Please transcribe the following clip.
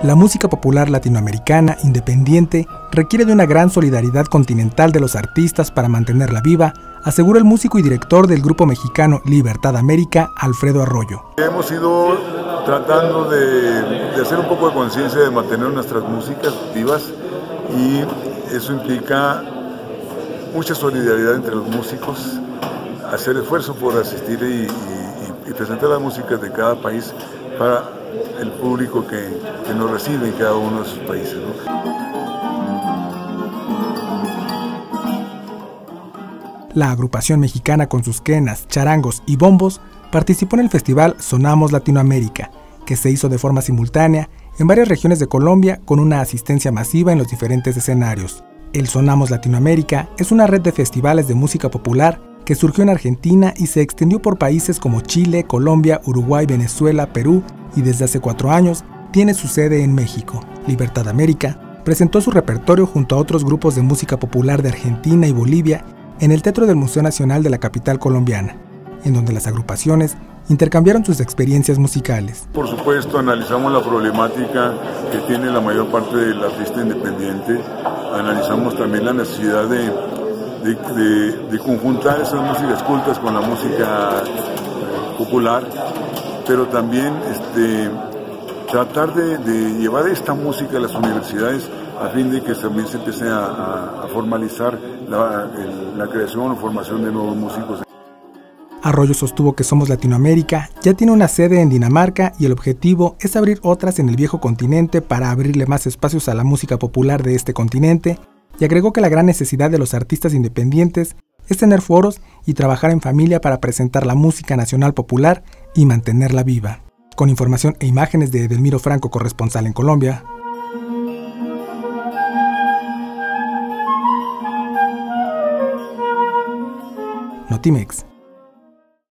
La música popular latinoamericana independiente requiere de una gran solidaridad continental de los artistas para mantenerla viva, asegura el músico y director del grupo mexicano Libertad América, Alfredo Arroyo. Hemos ido tratando de hacer un poco de conciencia de mantener nuestras músicas vivas, y eso implica mucha solidaridad entre los músicos, hacer esfuerzo por asistir y presentar las músicas de cada país para el público que nos recibe en cada uno de sus países, ¿no? La agrupación mexicana, con sus quenas, charangos y bombos, participó en el festival Sonamos Latinoamérica, que se hizo de forma simultánea en varias regiones de Colombia con una asistencia masiva en los diferentes escenarios. El Sonamos Latinoamérica es una red de festivales de música popular que surgió en Argentina y se extendió por países como Chile, Colombia, Uruguay, Venezuela, Perú, y desde hace 4 años tiene su sede en México. Libertad América presentó su repertorio junto a otros grupos de música popular de Argentina y Bolivia en el Teatro del Museo Nacional de la capital colombiana, en donde las agrupaciones intercambiaron sus experiencias musicales. Por supuesto, analizamos la problemática que tiene la mayor parte del artista independiente, analizamos también la necesidad de conjuntar esas músicas cultas con la música popular, pero también tratar de llevar esta música a las universidades a fin de que también se empiece a formalizar la creación o formación de nuevos músicos. Arroyo sostuvo que Somos Latinoamérica ya tiene una sede en Dinamarca y el objetivo es abrir otras en el viejo continente para abrirle más espacios a la música popular de este continente, y agregó que la gran necesidad de los artistas independientes es tener foros y trabajar en familia para presentar la música nacional popular y mantenerla viva. Con información e imágenes de Edelmiro Franco, corresponsal en Colombia. Notimex.